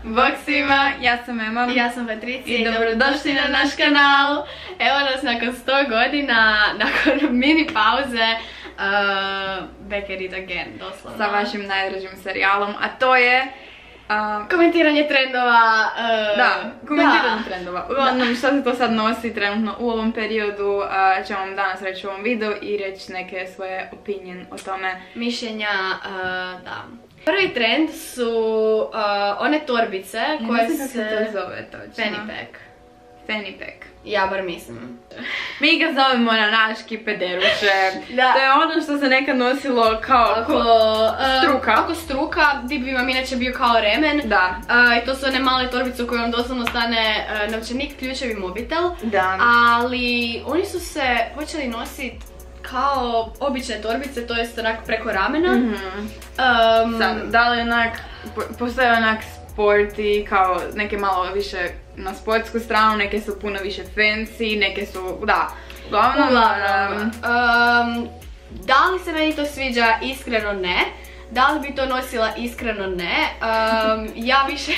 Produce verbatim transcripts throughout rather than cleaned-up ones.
Bog svima, ja sam Ema. Ja sam Patricija i dobrodošli na naš kanal. Evo nas nakon sto godina, nakon mini pauze, uh, back at it again, doslovno. Sa vašim najdražim serijalom, a to je... Uh, komentiranje trendova. Uh, da, komentiranje da. trendova. Uglavnom što se to sad nosi trenutno u ovom periodu, uh, ćemo vam danas reći u ovom videu i reći neke svoje opinion o tome. Mišljenja, uh, da. Prvi trend su uh, one torbice koje se... se... Kako se to zove točno? Fanny pack. Fanny pack. Ja bar mislim. Mi ga zovemo na naš kipederuče. Da. To je ono što se nekad nosilo kao ako, uh, struka. Ako struka, di bi vam inače bio kao remen. Da. Uh, I to su one male torbice u kojoj vam doslovno stane uh, novčanik, ključevi, mobitel. Da. Ali oni su se počeli nositi kao obične torbice, to jest onak preko ramena. Mm-hmm. um, Sad, da li onak, postoje onak sporti, kao neke malo više na sportsku stranu, neke su puno više fancy, neke su, da, uglavnom... Uglavnom, um, da li se meni to sviđa? Iskreno ne. Da li bi to nosila? Iskreno ne. Um, ja više...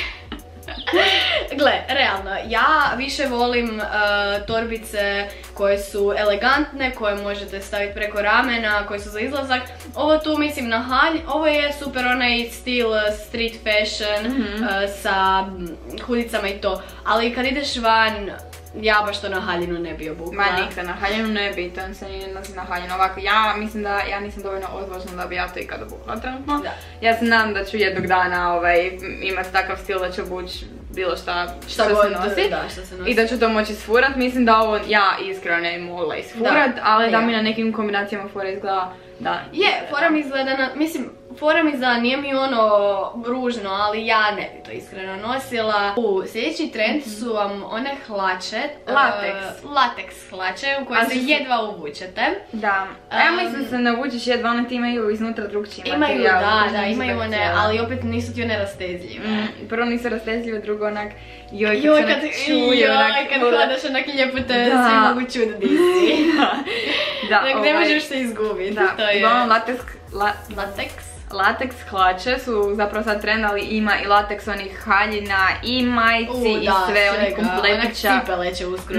Gle, realno, ja više volim uh, torbice koje su elegantne, koje možete staviti preko ramena, koje su za izlazak. Ovo tu mislim na halj, ovo je super onaj stil street fashion, mm-hmm. uh, sa hudicama i to. Ali kad ideš van, ja baš to na haljinu ne bi obukla. Ma nikad na haljinu ne bi, to se nije nosi na haljinu ovako. Ja mislim da ja nisam dovoljno odvažna da bi ja to ikad obukla trenutno. Da. Ja se nadam da ću jednog dana ovaj, imati takav stil da ću obući bilo šta, šta što, se nosi. Da, što se nosi. I da ću to moći sfurat. Mislim da ovo ja iskreno ne bi mogla isfurat, da, ali da ja. mi na nekim kombinacijama fora izgleda da... Je, fora mi izgleda na, mislim, fora mi izgleda, nije mi ono ružno, ali ja ne bi to iskreno nosila. U sljedeći trend su vam one hlače, lateks, uh, lateks hlače u koje se jedva uvučete. Da, um, ja mislim da se ne uvučeš jedva, one ti imaju iznutra drugčiji materijal. Imaju, da, da, imaju one, ali opet nisu ti one rastezljive. Mm, prvo nisu rastezljive, drugo onak, joj kad joj, se kad, onak čuje, joj, onak... kad gledaš onak lijepo te svi mogu čuti da si. Da, ne ovaj, možeš se izgubiti. Da, to je... uglavnom lateks, la, lateks. Lateks hlače su zapravo sad trend, ali ima i lateks onih haljina i majci U, i da, sve onih kompletića. Onak cipele će uskoro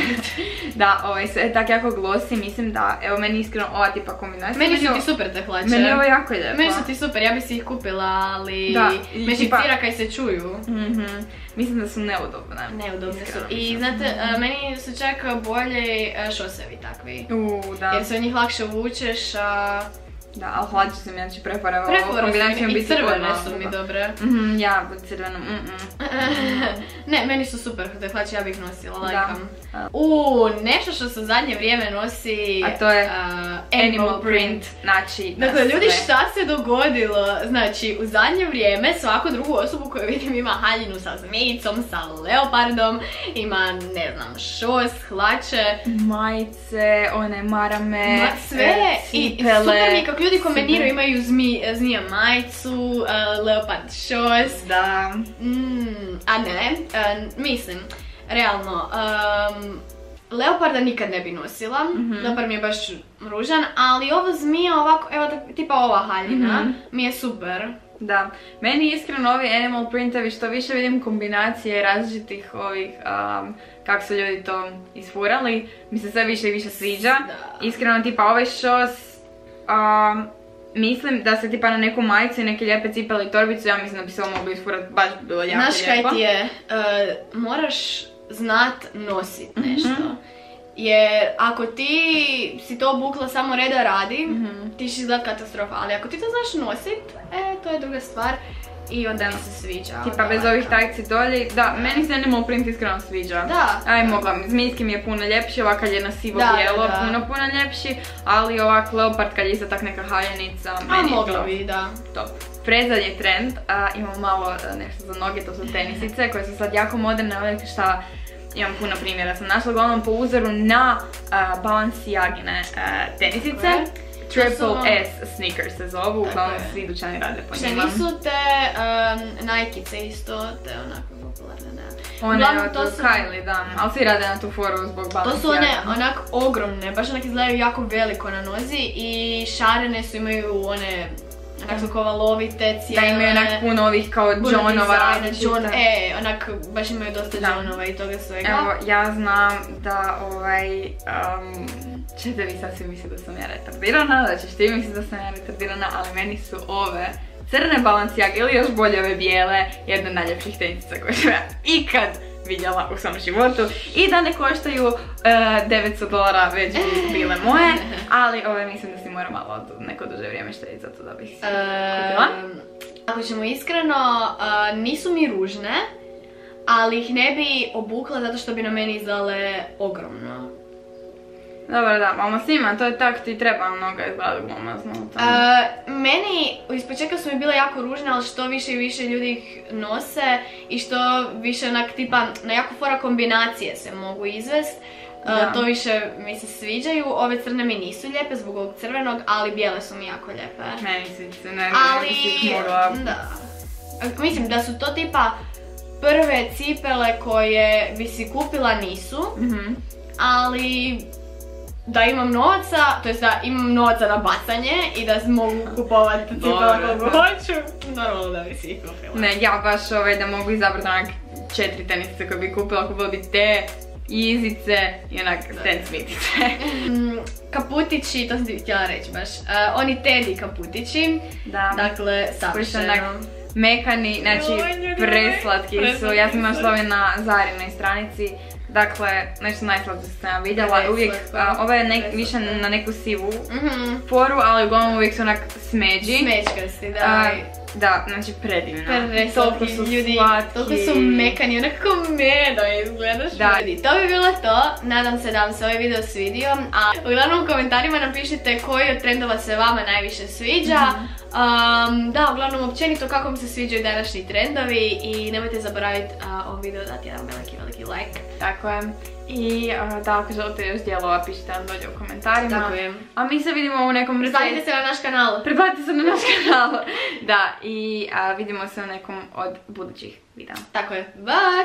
Da, ovaj, sve je tak jako glossy, mislim da, evo meni iskreno ova tipa kombinacija. Meni su ti super te hlače. Meni je ovo jako lijepo. Meni su ti super, ja bi si ih kupila, ali da, me živcira kaj se čuju. Mm-hmm. Mislim da su neudobne. Neudobne su. I znate, uh, meni su čak bolje uh, šosevi takvi. U, da. Jer se od njih lakše uvučeš, a... Uh, Da, ali hlače su mi znači preporava. Preporava su mi i crvene su mi dobre. Mhm, ja, crveno, mm-mm. Ne, meni su super te hlače, ja bih nosila, lajkam. Uuu, nešto što se u zadnje vrijeme nosi... A to je uh, animal print. Znači, dakle, ljudi, šta se dogodilo? Znači, u zadnje vrijeme svaku drugu osobu koju vidim ima haljinu sa zmijicom, sa leopardom, ima, ne znam, šos, hlače, majice, one marame, Ma, sve, i super mi kako ljudi komentiraju, imaju zmi, zmija majicu, uh, leopard šos. Da. Mm, a ne, uh, mislim, realno, um, leoparda nikad ne bi nosila, mm-hmm. leopard mi je baš ružan, ali ovo zmija ovako, evo tipa ova haljina, mm-hmm. mi je super. Da, meni iskreno ovi animal printovi što više vidim kombinacije različitih ovih, um, kako su ljudi to isfurali, mi se sve više i više sviđa. Da. Iskreno tipa ovaj šos, um, mislim da se tipa na neku majicu i neke lijepe cipele i torbicu, ja mislim da bi se ovo moglo isfurati, baš bilo jako lijepo. Znaš kaj ti je, uh, moraš znat nosit nešto. Mm-hmm. Jer ako ti si to obukla samo reda radi, mm-hmm. ti će izgledat katastrofa, ali ako ti to znaš nosit, e, to je druga stvar i onda mi se sviđa. Tipa bez ovih tajci dolje, da, meni se animal print iskreno sviđa. Da. Aj, mogla mi, zmijski mi je puno ljepši, ovak kad je na sivo-bijelo, puno puno ljepši, ali ovak leopard kad je isto tak neka haljenica, meni je to. A mogla bi, da. Top. Predzadnji trend, a, imamo malo nešto za noge, to su tenisice koje su sad jako moderne, ovdje šta... Imam puno primjera, sam našla uglavnom po uzoru na uh, Balenciagine uh, tenisice. Okay. Triple S sneakers se zovu, uglavnom svi dućani rade po njima. Što nisu te um, Nike-ce isto, te onako popularne, ne? One od Kylie, da, ali svi rade na tu foru zbog Balenciagina. To su one onak ogromne, baš onak izgledaju jako veliko na nozi i šarene su, imaju one onak su kovalovite, cijele. Da imaju onak puno ovih kao Johnova različita. E, onak baš imaju dosta Johnova i toga svega. Evo, ja znam da ovaj, um, ćete vi sad svi misliti da sam ja retardirana, da ćeš ti misliti da sam ja retardirana, ali meni su ove crne Balenciaga ili još bolje ove bijele, jedna od najljepših tenisica koje sam ja ikad vidjela u svom životu i da ne koštaju uh, devetsto dolara, već bi bile moje, ali ove mislim da si moram malo od neko duže vrijeme štediti zato da bih si kupila. Ako ćemo iskreno, uh, nisu mi ružne, ali ih ne bi obukla zato što bi na meni izgledale ogromno. Dobro, da, ali svima, to je tako, ti treba noga izgledati glomazno. Uh, meni ispočetka su mi bile jako ružne, ali što više i više ljudi ih nose i što više onak tipa na jako fora kombinacije se mogu izvest. Uh, to više mi se sviđaju. Ove crne mi nisu lijepe zbog ovog crvenog, ali bijele su mi jako lijepe. Meni si se ne ali, si mogla. Da. Mislim da su to tipa prve cipele koje bi si kupila nisu, mm-hmm. ali da imam novaca, to jest da imam novaca na bacanje i da mogu kupovati cipela koliko hoću, normalno da bi si ih kupila. Ne, ja baš ovaj, da mogu izabrati onak četiri tenisice koje bi kupila, kupila bi te, Yeezice i onak Stan Smithice. Kaputići, to sam ti htjela reći baš, uh, oni Teddy kaputići, da. Dakle savršeno. Mekani, znači preslatki su, ja sam našla ove na Zarinoj stranici. Dakle, nešto najslađe sam ja vidjela, uvijek, ovo je nek, više na neku sivu mm-hmm. foru, ali uglavnom uvijek su onak smeđi. Smeđkasti, da. Uh, da, znači predivno. Toliko su slatki. Toliko su mekani, onako medo izgledaš. Da. To bi bilo to, nadam se da vam se ovaj video svidio, a uglavnom u komentarima napišite koji od trendova se vama najviše sviđa. Mm-hmm. Um, da, uglavnom općenito kako vam se sviđaju današnji trendovi i nemojte zaboraviti uh, ovom video dati jedan veliki, veliki like. Tako je. I uh, da, ako želite još dijelova, pišite nam dolje u komentarima. Tako je. A mi se vidimo u nekom... Pretplatite se na naš kanal. Pretplatite se na naš kanal. Da, i uh, vidimo se u nekom od budućih videa. Tako je. Bye!